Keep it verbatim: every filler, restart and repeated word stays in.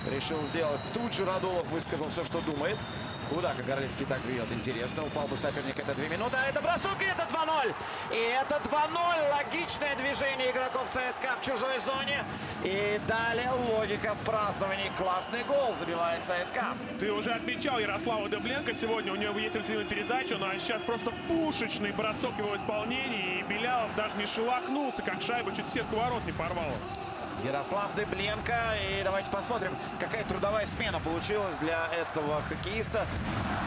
решил сделать. Тут же Радулов высказал все, что думает. Куда Кагарлицкий так бьет? Интересно. Упал бы соперник. Это две минуты. А это бросок, и это два ноль. И это два ноль. Логичное движение игроков ЦСКА в чужой зоне. И далее логика в праздновании. Классный гол забивает ЦСКА. Ты уже отмечал Ярослава Дыбленко сегодня. У него есть инициативная передача. Ну а сейчас просто пушечный бросок в его исполнении. И Белялов даже не шелохнулся, как шайба чуть сетку ворот не порвала. Ярослав Дыбленко. И давайте посмотрим, какая трудовая смена получилась для этого хоккеиста.